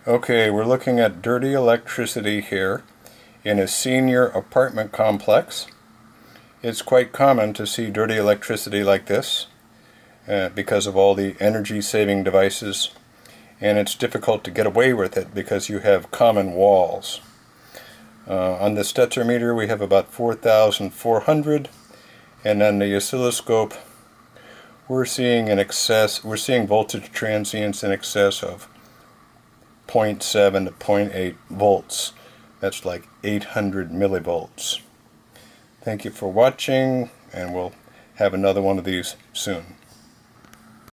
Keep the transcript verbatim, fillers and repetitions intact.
Okay, we're looking at dirty electricity here in a senior apartment complex. It's quite common to see dirty electricity like this uh, because of all the energy saving devices, and it's difficult to get away with it because you have common walls. Uh, on the Stetzer meter we have about four thousand four hundred, and on the oscilloscope we're seeing in excess, we're seeing voltage transients in excess of zero point seven to zero point eight volts. That's like eight hundred millivolts. Thank you for watching, and we'll have another one of these soon.